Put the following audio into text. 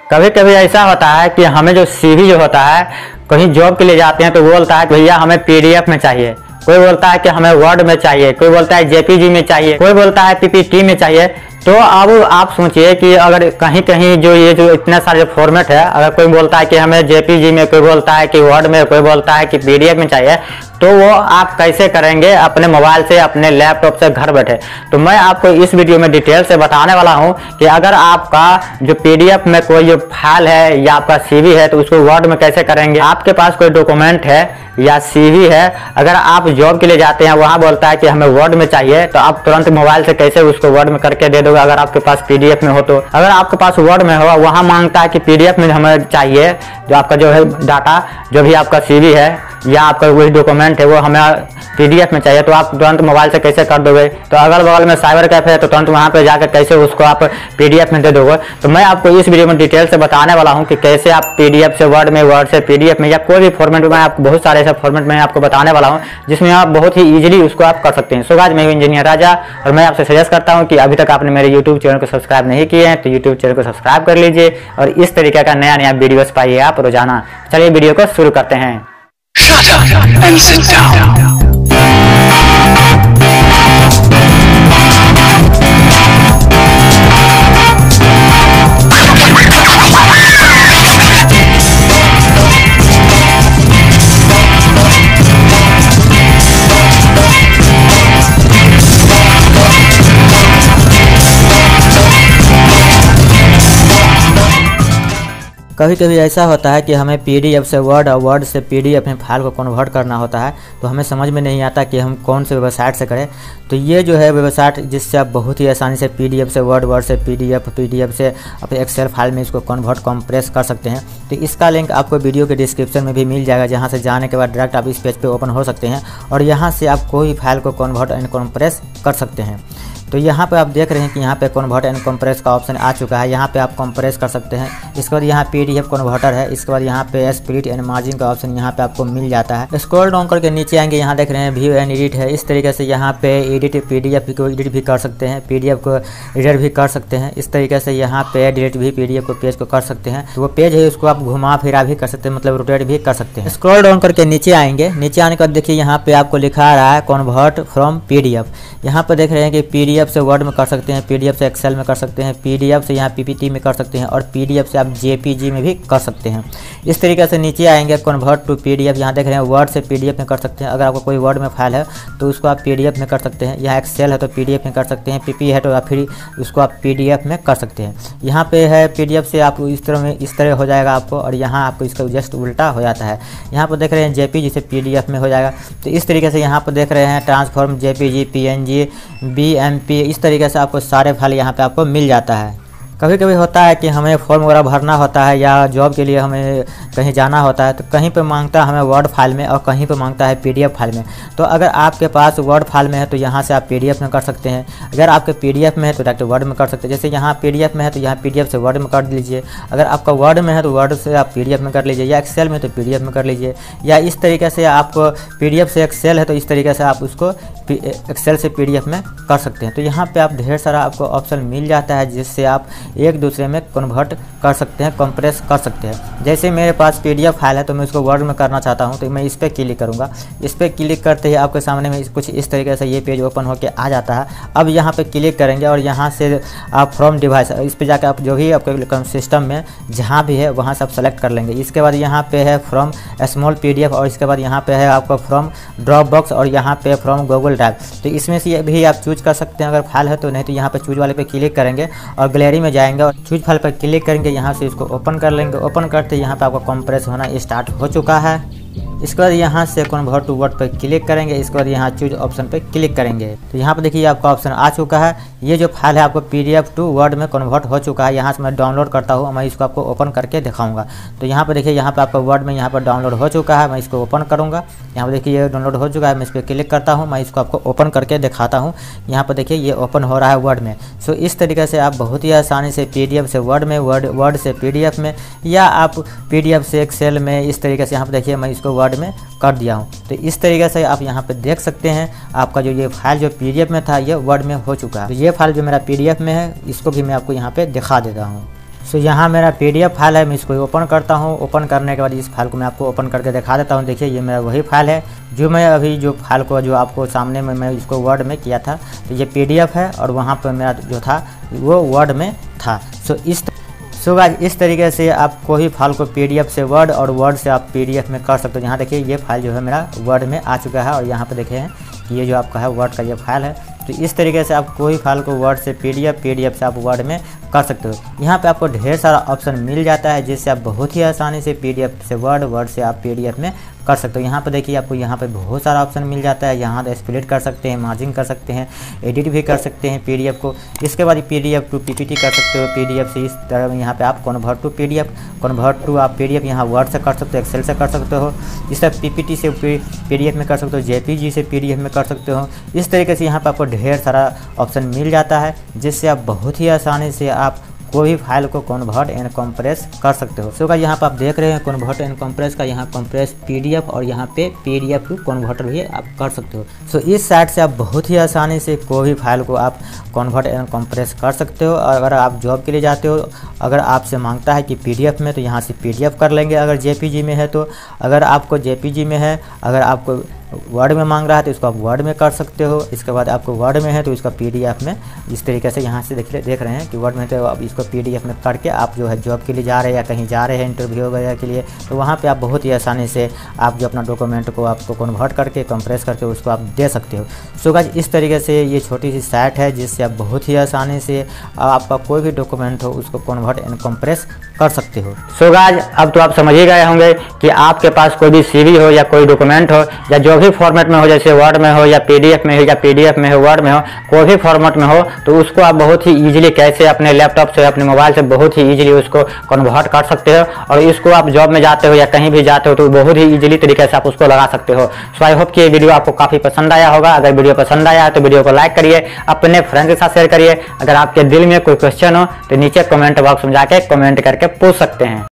कभी कभी ऐसा होता है कि हमें जो सीवी जो होता है, कहीं जॉब के लिए जाते हैं तो वो बोलता है भैया हमें पीडीएफ में चाहिए, कोई बोलता है कि हमें वर्ड में चाहिए, कोई बोलता है जेपीजी में चाहिए, कोई बोलता है पीपीटी में चाहिए। तो अब आप सोचिए कि अगर कहीं कहीं जो ये जो इतने सारे फॉर्मेट है, अगर कोई बोलता है कि हमें जेपीजी में, कोई बोलता है कि वर्ड में, कोई बोलता है कि पीडीएफ में चाहिए, तो वो आप कैसे करेंगे अपने मोबाइल से, अपने लैपटॉप से घर बैठे। तो मैं आपको इस वीडियो में डिटेल से बताने वाला हूं कि अगर आपका जो पीडीएफ में कोई जो फाइल है या आपका सीवी है तो उसको वर्ड में कैसे करेंगे। आपके पास कोई डॉक्यूमेंट है या सीवी है, अगर आप जॉब के लिए जाते हैं, वहां बोलता है कि हमें वर्ड में चाहिए, तो आप तुरंत मोबाइल से कैसे उसको वर्ड में करके दे दोगे अगर आपके पास पीडीएफ में हो। तो अगर आपके पास वर्ड में हो, वहां मांगता है कि पीडीएफ में हमें चाहिए, जो आपका जो है डाटा, जो भी आपका सीवी है या आपका वही डॉक्यूमेंट है वो हमें पीडीएफ में चाहिए, तो आप तुरंत मोबाइल से कैसे कर दोगे। तो अगल बगल में साइबर कैफे है तो तुरंत वहां पे जाकर कैसे उसको आप पीडीएफ में दे दोगे। तो मैं आपको इस वीडियो में डिटेल से बताने वाला हूं कि कैसे आप पीडीएफ से वर्ड में, वर्ड से पीडीएफ में, या कोई भी फॉर्मेट में, आपको बहुत सारे ऐसे फॉर्मेट में आपको बताने वाला हूं जिसमें आप बहुत ही इजीली उसको आप कर सकते हैं। सो गाइस, मैं हूं इंजीनियर राजा और मैं आपसे सजेस्ट करता हूं कि अभी तक आपने मेरे यूट्यूब चैनल को सब्सक्राइब नहीं किए हैं तो यूट्यूब चैनल को सब्सक्राइब कर लीजिए और इस तरीके का नया नया वीडियोस पाइए आप रोजाना। चलिए वीडियो को शुरू करते हैं। Shut up and sit down. कभी कभी ऐसा होता है कि हमें पीडीएफ से वर्ड और वर्ड से पीडीएफ में फाइल को कन्वर्ट करना होता है, तो हमें समझ में नहीं आता कि हम कौन से वेबसाइट से करें। तो ये जो है वेबसाइट जिससे आप बहुत ही आसानी से पीडीएफ से वर्ड, वर्ड से पीडीएफ से अपने एक्सेल फाइल में इसको कन्वर्ट कंप्रेस कर सकते हैं। तो इसका लिंक आपको वीडियो के डिस्क्रिप्शन में भी मिल जाएगा, जहाँ से जाने के बाद डायरेक्ट आप इस पेज पर ओपन हो सकते हैं और यहाँ से आप कोई फाइल को कन्वर्ट एंड कंप्रेस कर सकते हैं। तो यहाँ पे आप देख रहे हैं कि यहाँ पे कन्वर्ट एंड कंप्रेस का ऑप्शन आ चुका है। यहाँ पे आप कंप्रेस कर सकते हैं। इसके बाद यहाँ पीडीएफ कन्वर्टर है। इसके बाद यहाँ पे स्प्लिट एंड मार्जिन का ऑप्शन यहाँ पे आपको मिल जाता है। स्क्रॉल डाउन करके नीचे आएंगे, यहाँ देख रहे हैं व्यू एंड एडिट है। इस तरीके से यहाँ पे एडिट पीडीएफ को एडिट भी कर सकते हैं, पीडीएफ को एडिट भी कर सकते हैं। इस तरीके से यहाँ पे डिलीट भी पीडीएफ को पेज को कर सकते हैं। तो वो पेज है उसको आप घुमा फिरा भी कर सकते हैं, मतलब रोटेट भी कर सकते हैं। स्क्रॉल डाउन करके नीचे आएंगे, नीचे आने के बाद देखिए यहाँ पे आपको लिखा आ रहा है कन्वर्ट फ्रॉम पीडीएफ। यहाँ पे देख रहे हैं कि पीडीएफ से वर्ड में कर सकते हैं, पीडीएफ से एक्सेल में कर सकते हैं, पीडीएफ से यहाँ पीपीटी में कर सकते हैं और पीडीएफ से आप जेपीजी में भी कर सकते हैं। इस तरीके से नीचे आएंगे कन्वर्ट टू पीडीएफ, यहाँ देख रहे हैं वर्ड से पीडीएफ में कर सकते हैं। अगर आपको कोई वर्ड में फाइल है तो उसको आप पीडीएफ में कर सकते हैं, यहाँ एक्सेल है तो पीडीएफ में कर सकते हैं, पीपी है तो आप फिर उसको आप पीडीएफ में कर सकते हैं। यहाँ पे है पीडीएफ से आप इस तरह हो जाएगा आपको, और यहाँ आपको इसका जस्ट उल्टा हो जाता है। यहाँ पर देख रहे हैं जेपीजी से पीडीएफ में हो जाएगा। तो इस तरीके से यहाँ पर देख रहे हैं ट्रांसफॉर्म जेपीजी, पीएनजी, बीएमपी, इस तरीके से आपको सारे फाइल यहाँ पे आपको मिल जाता है। कभी कभी होता है कि हमें फॉर्म वगैरह भरना होता है या जॉब के लिए हमें कहीं जाना होता है, तो कहीं पे मांगता है हमें वर्ड फाइल में और कहीं पे मांगता है पीडीएफ फाइल में। तो अगर आपके पास वर्ड फाइल में है तो यहाँ से आप पीडीएफ में कर सकते हैं, अगर आपके पीडीएफ में है तो डायरेक्ट वर्ड में कर सकते हैं। जैसे यहाँ पीडीएफ में है तो यहाँ पीडीएफ से वर्ड में कर लीजिए, अगर आपका वर्ड में है तो वर्ड से आप पीडीएफ में कर लीजिए, या एक्सेल में तो पीडीएफ में कर लीजिए, या इस तरीके से आपको पीडीएफ से एक्सेल है तो इस तरीके से आप उसको एक्सेल से पीडीएफ में कर सकते हैं। तो यहाँ पे आप ढेर सारा आपको ऑप्शन मिल जाता है जिससे आप एक दूसरे में कन्वर्ट कर सकते हैं, कंप्रेस कर सकते हैं। जैसे मेरे पास पीडीएफ फाइल है तो मैं उसको वर्ड में करना चाहता हूँ, तो मैं इस पर क्लिक करूँगा। इस पर क्लिक करते ही आपके सामने में कुछ इस तरीके से ये पेज ओपन होकर आ जाता है। अब यहाँ पे क्लिक करेंगे और यहाँ से आप फ्रॉम डिवाइस, इस पर जाकर आप जो भी आपके सिस्टम में जहाँ भी है वहाँ से आप सेलेक्ट कर लेंगे। इसके बाद यहाँ पे है फ्रॉम स्मॉल पीडीएफ, और इसके बाद यहाँ पे है आपका फ्रॉम ड्रॉप बॉक्स, और यहाँ पे फ्रॉम गूगल ड्राइव। तो इसमें से भी आप चूज कर सकते हैं अगर फाइल है तो, नहीं तो यहाँ पे चूज वाले पे क्लिक करेंगे और गैलरी में जाएंगे और चूज फाइल पर क्लिक करेंगे। यहाँ से इसको ओपन कर लेंगे। ओपन करते यहाँ पे आपका कंप्रेस होना स्टार्ट हो चुका है। इसके बाद यहाँ से कन्वर्ट टू वर्ड पर क्लिक करेंगे। इसके बाद यहाँ चूज ऑप्शन पे क्लिक करेंगे तो यहाँ पे देखिए आपका ऑप्शन आ चुका है। ये जो फाइल है आपको पीडीएफ टू वर्ड में कन्वर्ट हो चुका है। यहाँ से मैं डाउनलोड करता हूँ, मैं इसको आपको ओपन करके दिखाऊंगा। तो यहाँ पे देखिए यहाँ पे आपका वर्ड में यहाँ पर डाउनलोड हो चुका है। मैं इसको ओपन करूँगा। यहाँ पर देखिए ये डाउनलोड हो चुका है। मैं इस पर क्लिक करता हूँ, मैं इसको आपको ओपन करके दिखाता हूँ। यहाँ पर देखिए ये ओपन हो रहा है वर्ड में। सो इस तरीके से आप बहुत ही आसानी से पीडीएफ से वर्ड में, वर्ड से पीडीएफ में, या आप पीडीएफ से एक्सेल में, इस तरीके से यहाँ पर देखिए मैं इसको वर्ड में कर दिया हूँ। तो इस तरीके से आप यहाँ पे देख सकते हैं आपका जो ये फाइल जो पीडीएफ में था ये वर्ड में हो चुका है। तो ये फाइल जो मेरा पीडीएफ में है इसको भी मैं आपको यहाँ पे दिखा देता हूँ। सो यहाँ मेरा PDF फाइल है, मैं इसको ओपन करता हूँ। ओपन करने के बाद इस फाइल को मैं आपको ओपन करके दिखा देता हूँ। देखिए ये मेरा वही फाइल है जो मैं अभी जो फाइल को जो आपको सामने में मैं इसको वर्ड में किया था, तो ये PDF है और वहाँ पर मेरा जो था वो वर्ड में था। सो गाइस इस तरीके से आप कोई फाइल को PDF से वर्ड और वर्ड से आप PDF में कर सकते हो। यहाँ देखिए ये फाइल जो है मेरा वर्ड में आ चुका है और यहाँ पर देखे हैं कि ये जो आपका है वर्ड का ये फाइल है। तो इस तरीके से आप कोई फाइल को वर्ड से PDF से आप वर्ड में कर सकते हो। यहाँ पे आपको ढेर सारा ऑप्शन मिल जाता है जिससे आप बहुत ही आसानी से PDF से वर्ड से आप PDF में कर सकते हो। यहाँ पे देखिए आपको यहाँ पे बहुत सारा ऑप्शन मिल जाता है। यहाँ पे स्प्लिट कर सकते हैं, मार्जिन कर सकते हैं, एडिट भी कर सकते हैं PDF को। इसके बाद PDF टू PPT कर सकते हो। PDF से इस तरह यहाँ पे आप कन्वर्ट टू आप PDF यहाँ वर्ड से कर सकते हो, एक्सेल से कर सकते हो, इस तरह PPT से PDF में कर सकते हो, JPG से PDF में कर सकते हो। इस तरीके से यहाँ पर आपको ढेर सारा ऑप्शन मिल जाता है जिससे आप बहुत ही आसानी से आप कोई भी फाइल को कन्वर्ट एंड कंप्रेस कर सकते हो। सो गाइस यहाँ पर आप देख रहे हैं कन्वर्ट एंड कंप्रेस का, यहाँ कंप्रेस PDF और यहाँ पे PDF टू कन्वर्टर भी आप कर सकते हो। सो इस साइट से आप बहुत ही आसानी से कोई भी फाइल को आप कन्वर्ट एंड कंप्रेस कर सकते हो। अगर आप जॉब के लिए जाते हो, अगर आपसे मांगता है कि PDF में, तो यहाँ से PDF कर लेंगे। अगर JPG में है तो, अगर आपको JPG में है, अगर आपको वर्ड में मांग रहा है तो इसको आप वर्ड में कर सकते हो। इसके बाद आपको वर्ड में है तो इसका PDF में इस तरीके से यहाँ से देख रहे हैं कि वर्ड में, तो आप इसको PDF में करके आप जो है जॉब के लिए जा रहे हैं या कहीं जा रहे हैं इंटरव्यू वगैरह के लिए, तो वहाँ पे आप बहुत ही आसानी से आप जो अपना डॉक्यूमेंट को आपको कन्वर्ट करके कंप्रेस करके उसको आप दे सकते हो। सो गाइस इस तरीके से ये छोटी सी साइट है जिससे आप बहुत ही आसानी से आपका कोई भी डॉक्यूमेंट हो उसको कन्वर्ट एंड कंप्रेस कर सकते हो। सो गाइस अब तो आप समझ ही गए होंगे कि आपके पास कोई भी CV हो या कोई डॉक्यूमेंट हो या जो भी फॉर्मेट में हो, जैसे वर्ड में हो या PDF में हो या PDF में हो, वर्ड में हो, कोई भी फॉर्मेट में हो, तो उसको आप बहुत ही इजीली कैसे अपने लैपटॉप से, अपने मोबाइल से बहुत ही इजीली उसको कन्वर्ट कर सकते हो। और इसको आप जॉब में जाते हो या कहीं भी जाते हो तो बहुत ही इजीली तरीके से आप उसको लगा सकते हो। सो आई होप कि ये वीडियो आपको काफ़ी पसंद आया होगा। अगर वीडियो पसंद आया है तो वीडियो को लाइक करिए, अपने फ्रेंड के साथ शेयर करिए। अगर आपके दिल में कोई क्वेश्चन हो तो नीचे कमेंट बॉक्स में जाके कमेंट करके पूछ सकते हैं।